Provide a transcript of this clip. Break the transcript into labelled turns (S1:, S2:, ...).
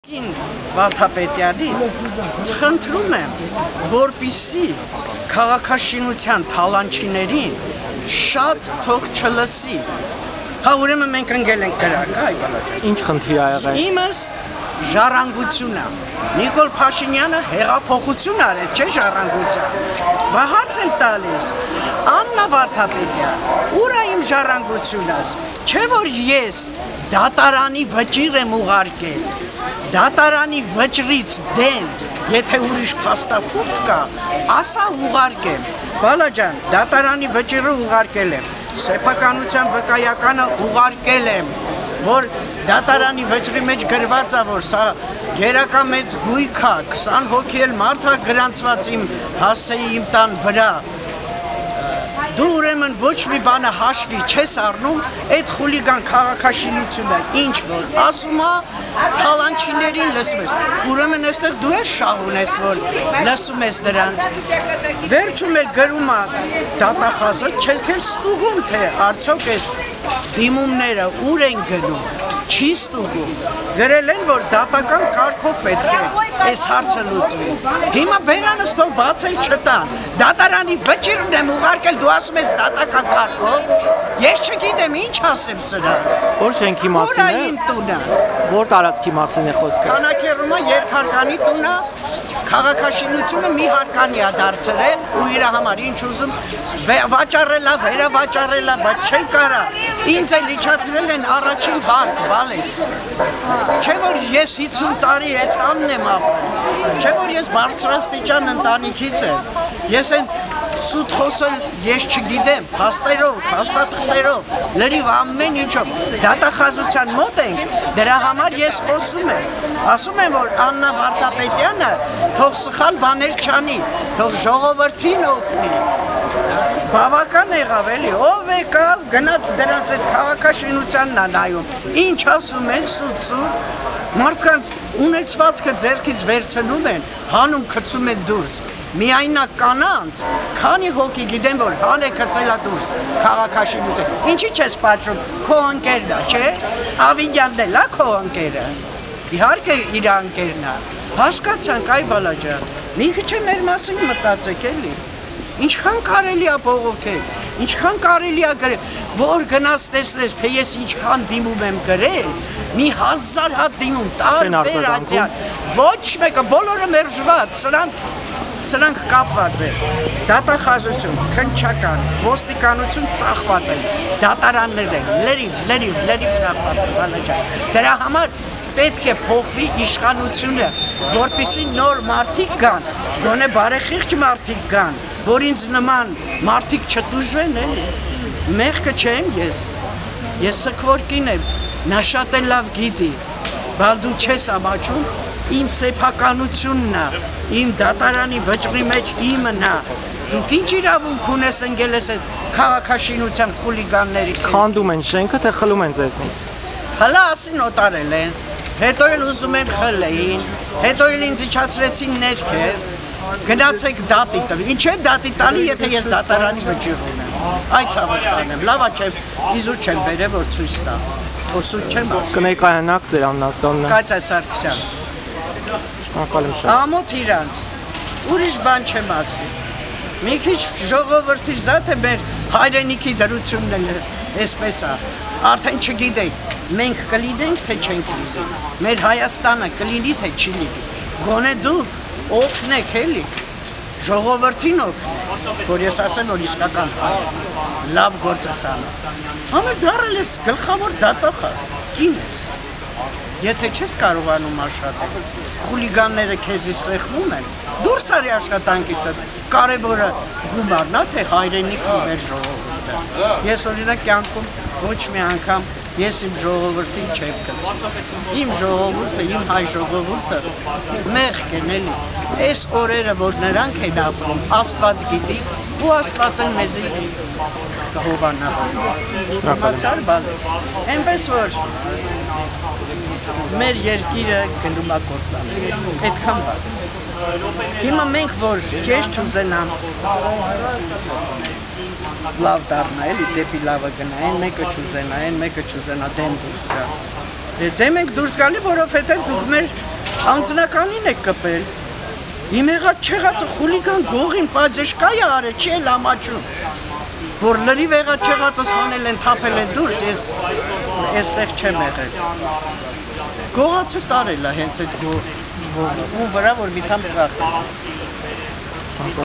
S1: Վարդապետյանին խնդրում եմ, որպեսզի քաղաքաշինության թալանչիներին շատ թող չլսի։ Հա ուրեմն մենք ընկել ենք կրակ, այ բալաճան։
S2: Ինչ խնդիր ա եղել։
S1: Իմս ժառանգությունն է։ Նիկոլ Փաշինյանը հեղափոխություն արեց, չէ՞ ժառանգության։ Բա հարց եմ տալիս, Աննա Վարդապետյան, ուր է իմ ժառանգությունը։ Չէ՞ որ ես դատարանի վճիռ եմ ուղարկել։ Դատարանի վճռից դեն, եթե ուրիշ փաստաթուղթ կա, ասա ուղարկեմ։ Բալաջան, դատարանի վճիռը ուղարկել եմ, սեփականության վկայականը ուղարկել եմ, որ դատարանի վճռի մեջ գրված է, որ սա գերական մեծ գույք է, 20 հոգի էլ մարդ է գրանցված իմ հասցեի իմ տան վրա։ Դու ուրեմն ոչ մի բանը հաշվի չես առնում, այդ խուլիգան քաղաքաշինությունը ինչ որ ասում է, թալանչիներին լսում ես, ուրեմն այստեղ դու ես շահ ունես, որ լսում ես դրանց, վերջում էլ գրում է դատախազը, չեք էլ ստուգում, թե արդյոք ես դիմումները ուր են գնում, չի ստուգում, գրել են, որ դատական կարգով պետք է այս հարցը լուծվի, հիմա բերանս թող բացել չտան, դատարանի վճիռն եմ ուղարկել, դու ասում ես դատական կարգով, ես չգիտեմ ինչ ասեմ սրանց,
S2: Որ շենքի մասին է,
S1: ուր է իմ տունը,
S2: որ տարածքի մասին է խոսքը։
S1: Քանակերում է երկհարկանի տունը, քաղաքաշինությունը մի հարկանի է դարձրել ու իր համար ինչ ուզում վաճառելա, վերավաճառելա, բայց չեն կարա, ինձ էլ իջացրել են առաջին հարկ, բալես, չէ որ ես 50 տարի այդ տանն եմ ապրել, չէ որ ես բարձրաստիճան ընտանիքից եմ, ես են սուտ խոսել ես չգիտեմ, փաստերով, փաստաթղթերով, լրիվ ամեն ինչով, դատախազության մոտ ենք, դրա համար ես խոսում եմ, ասում եմ, որ Աննա Վարդապետյանը թող սխալ բաներ չանի, թող ժողովրդին օգնի, բավական եղավ էլի, ով եկավ, գնաց դրանց այդ քաղաքաշինությանն է նայում, ինչ ասում են սուտ, մարդկանց ունեցվածքը ձեռքից վերցնում են, հանում գցում են դուրս, միայնակ կանանց, քանի հոգի գիտեմ, որ հան է գցելա դուրս քաղաքաշինություն, ինչի չես պատժում, քո ընկերն է, չէ, Ավիգյանն էլ է քո ընկերը, իհարկե իր ընկերն է, հասկացանք այ բալաջան, մի քիչ մեր մասին մտածեք էլի, ինչքան կարելի է բողոքել, ինչքան կարելի է գրել, որ գնաց տեսնես, թե ես ինչքան դիմում եմ գրել, մի 1000 հատ դիմում, տարբեր ատյան, ոչ մեկը, բոլորը մերժված, սրանք կապված է, դատախազություն, քննչական, ոստիկանություն ծախված են, դատարաններ են, լրիվ ծախված են, բալաջան, դրա համար պետք է փոխվի իշխանությունը, որպեսզի նոր մարդիկ գան, գոնե բարեխիղճ մարդիկ գան, որ ինձ նման մարդիկ չտուժվեն էլի, մեղքը չեմ ես սքվորկին եմ, նա շատ է լավ գիտի, բալ դու չես ամաչում, իմ սեփականությունն է, իմ դատարանի վճռի մեջ իմն է, դուք ինչ իրավունք ունես ընկել ես այդ քաղաքաշինության խուլիգանների հետ։
S2: Խանդում են շենքը, թե խլում են ձեզնից։
S1: Հլա ասին օտարել են, հետո էլ ուզում են խլեին, հետո էլ ինձ իջացրեցին ներքև, գնացեք դատի տվի, ինչ եմ դատի տալի, եթե ես դատարանի վճիռ ունեմ, այ ցավոտ տանեմ, լավա չեմ, իզուր չեմ բերել, որ ցույց տա, սուտ չեմ ասում։
S2: Կներկայանաք ձեր աննազգանունը։
S1: Կայծա Սարգսյան։
S2: Շնորհակալ եմ շատ։
S1: Ամոթ իրանց, ուրիշ բան չեմ ասի, մի քիչ ժողովրդի զատ է մեր հայրենիքի դրությունն էլ էսպես է, արդեն չգիտենք, մենք կլինենք, թե չենք լինենք, մեր Հայաստանը կլինի, թե չի լինի, գոնե դուք օգնեք էլի, ժողովրդին օգնեք, որ ես ասեմ, որ իսկական լավ գործ ես անում, ամեր դարել ես գլխավոր դատախազ, կին ես, եթե չես կարողանում աշխատել, խուլիգանները քեզի սեղմում են, դուրս արի աշխատանքիցը, կարևորը գումարն է, թե հայրենիքն ու մեր ժողովուրդը, ես օրինակ կյանքում ոչ մի անգամ ես իմ ժողովրդին չեմ գցի, իմ ժողովուրդը, իմ հայ ժողովուրդը մեղք են էլի, այս օրերը, որ նրանք են ապրում, Աստված գիտի, ու Աստված են մեզի կհովանա, մացար բալես, այնպես որ մեր երկիրը գնում է կործանում, այդքան բան, հիմա մենք, որ ես չուզենամ, լավ դառնա, էլի դեպի լավը գնա, այն մեկը չուզենա դեն դուրս գա, Դե մենք դուրս գալի, որովհետև դուք մեր անձնականին եք կպել։ Իմ եղած չեղածը խուլիգան գողին պաձեշկայա արը, չի էլ ամաչում։ Որ լրիվ եղած չեղածս հանել են, թափել են դուրս, ես այստեղ չեմ եղել։ Գողացը տարել է հենց այդ գողին վրա, որ մի թամ ծախել։